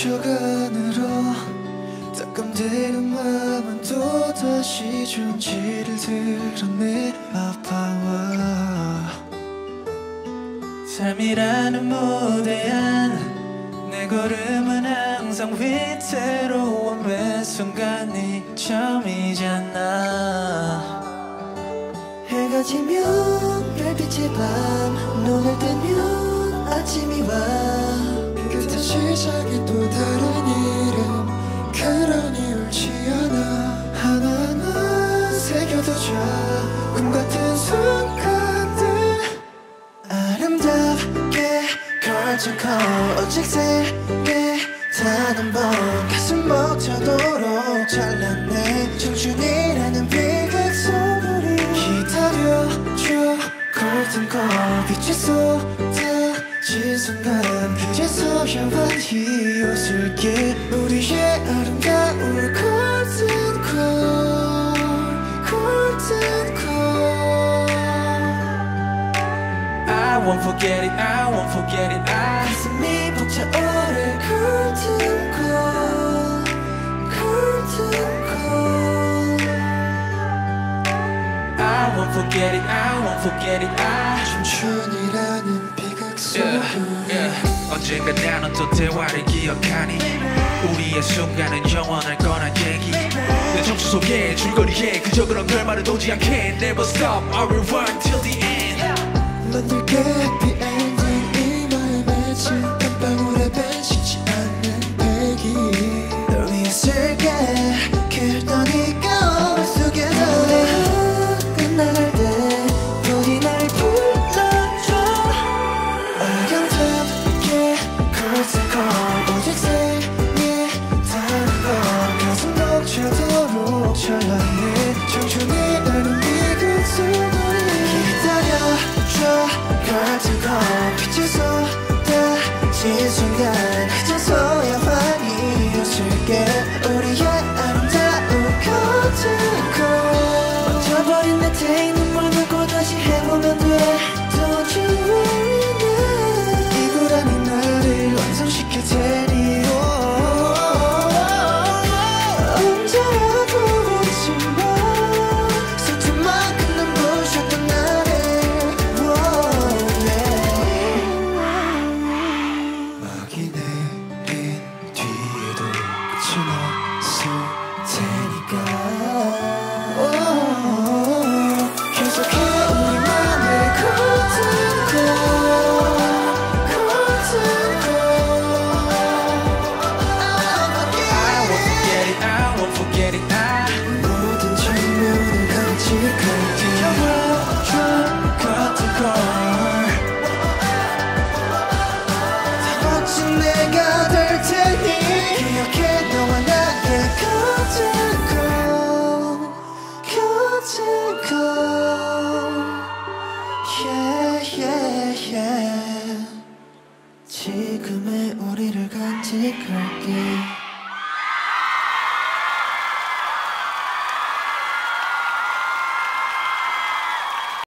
상처간으로 따끔대는 마음은 또다시 존재를 드러내 아파와 삶이라는 무대한 내 걸음은 항상 위태로워 매 순간이 처음이잖아. 해가 지면 별빛의 밤 눈을 뜨면 아침이 와 끝에 시작이 또 다른 이름 그러니 울지 않아 하나하나 새겨두자 꿈같은 순간들 아름답게 걸쳐커 오직 세게 단 한 번 가슴 벅차도록 잘났네 청춘이라는 비극 소리 기다려줘 골든컵 빛이 쏟아진 순간 그제서야 완히 웃을게 우리의 아름다운 골든컵 I won't forget it, I won't forget it 가슴이 벅차오를 골든컵 I won't forget it, I won't forget it 춤춘이라는 비극 소리 언젠가 나는 또 대화를 기억하니 우리의 순간은 영원할 거란 얘기 내 정수 속에 줄거리에 그저 그런 결말은 오지 않게 Never stop, I will run till the end 만들게 happy ending 이 너의 맺힌 땀방울에 뱉히지 않는 배기 널 위해 쓸게 길더니까 속에서 끝나갈 때 부디 날 불러줘 아름답게 골든컵 오직 생에 다른 건 가슴 벅차도록 찬란해 청춘이라는 비극 소리 기다려줘 골든컵 빛이 쏟아진 순간 그제서야 환히 웃을게 우리의 아름다운 골든컵 멈춰버린 내 태인 눈물 묻고 다시 해보면 돼 Don't you worry now 이구라는 나를 완성시킬 테니 언제라도 잊지마 서툰 만큼 눈부셨던 나를 막이 내린 뒤에도 끝은 없을 테니까 계속해 우리만의 골든컵 I won't forget it, I won't forget it 모든 장면을 간직할게 골든컵 더 멋진 내가 될 테니 기억해 너와 나의 골든컵 yeah, yeah, yeah. 지금의 우리를 간직할게